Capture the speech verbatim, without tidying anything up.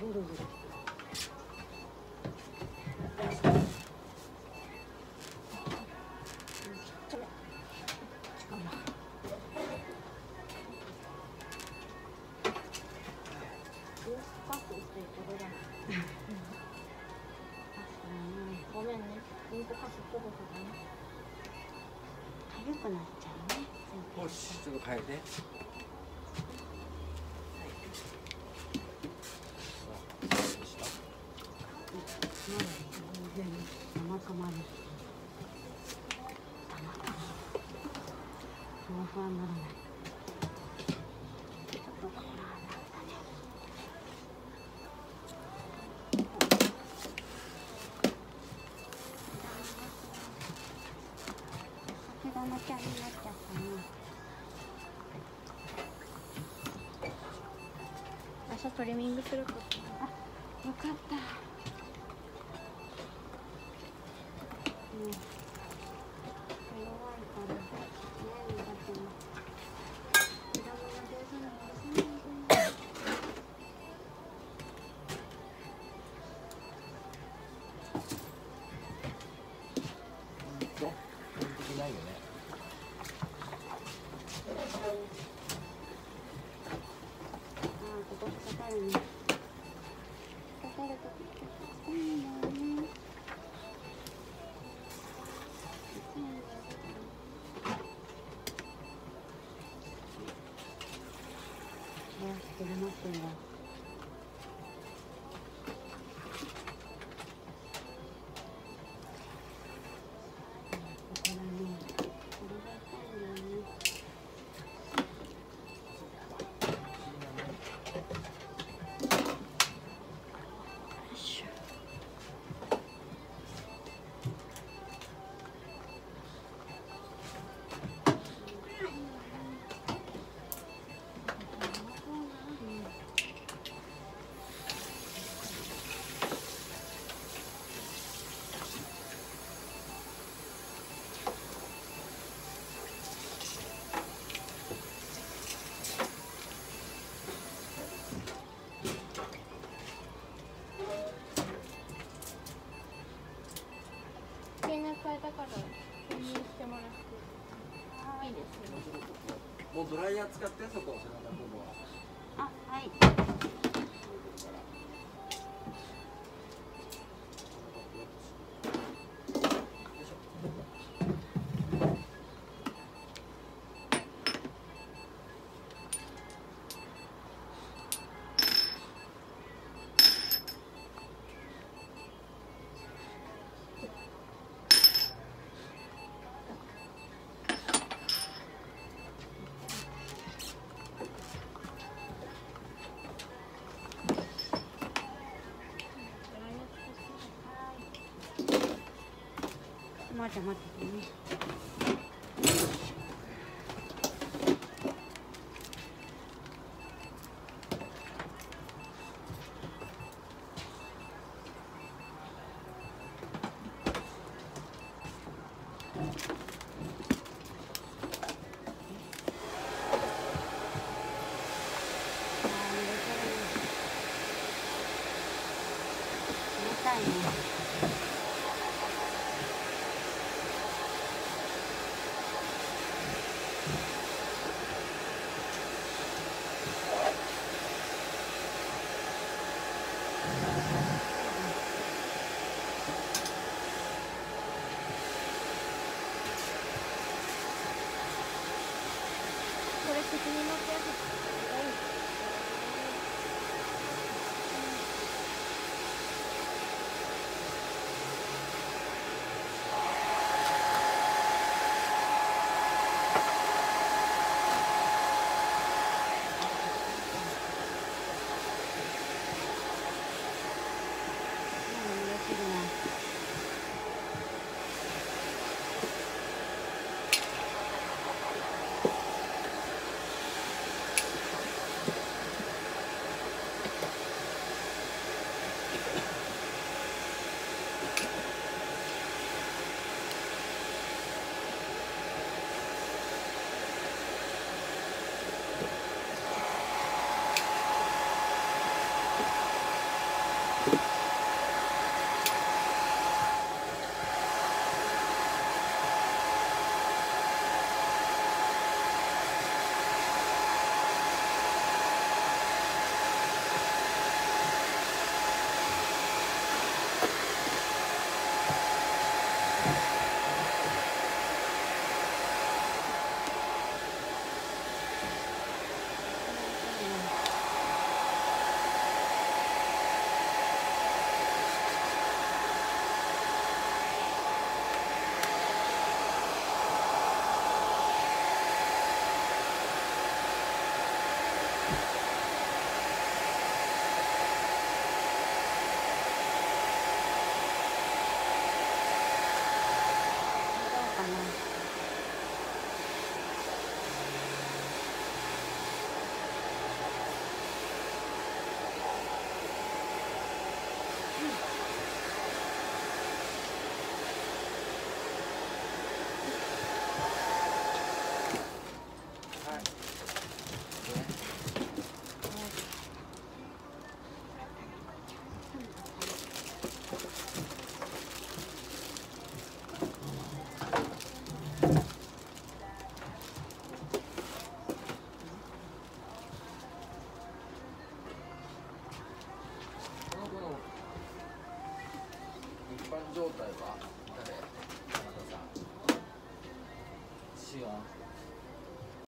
ぐるぐる。ごめんね、インクカスっぽくだね。痒くなっちゃうね。 よし、ちょっと変えて。 たまたまです。たまたま。ふわふわにならない。ちょっとこらなったね。毛玉ちゃんになっちゃったね。朝トリミングするか。あ、よかった。うん。弱いから。ね、苦手な。果物上手なのですね。 ほんと、完璧ないよね。 ここ引っかかるね。引っかかるときっていいんだよね。あ、出ますんだ。ここだね。これが痛いんだよね。変えたから購入してもらっていいですよ。 もうドライヤー使ってそこ、背中ここは。 あ、はい。待って待ってね。重たいね。